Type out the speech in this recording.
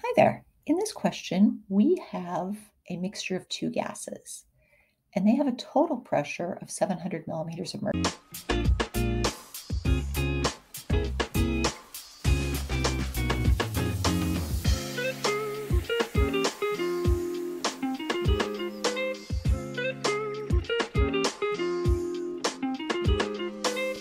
Hi there. In this question, we have a mixture of two gases, and they have a total pressure of 700 millimeters of mercury.